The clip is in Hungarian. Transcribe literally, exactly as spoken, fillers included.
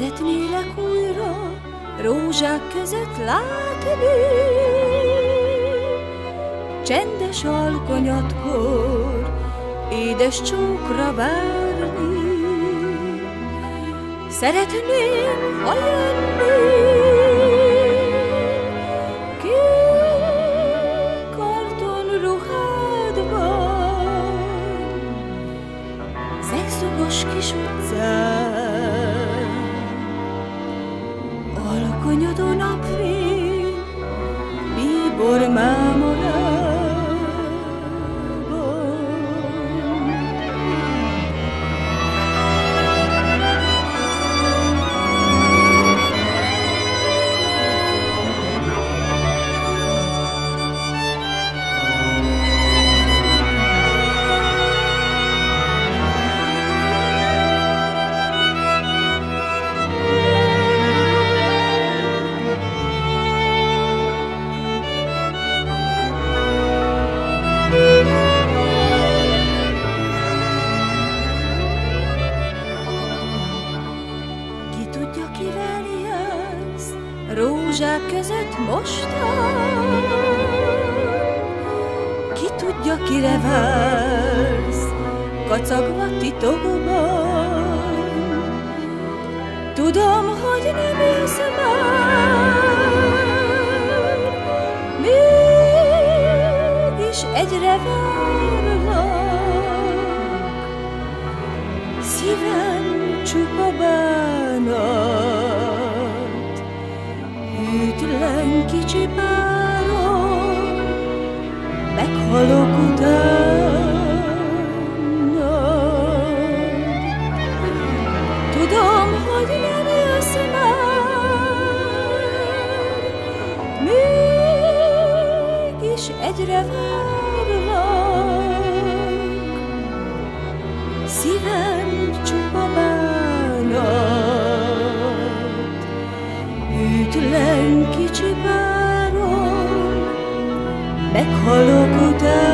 Szeretnélek újra rózsák között látni, csendes alkonyatkor édes csókra várni. Szeretném, ha jönnél kék kartonruhádban, zegszugos kis utcán, alkonyodó napfény, bíbor mámorában. Kivel jársz rózsák között mostan? Ki tudja, kire vársz kacagva titokban? Tudom, hogy nem élsz már, mégis egyre várlak. Szívem csupa bánat, hűtlen kicsi párom, meghalok utánad. Tudom, hogy nem élsz már, mégis egyre várlak. Szívem csupa bánat, hűtlen kicsi párom, meghalok után.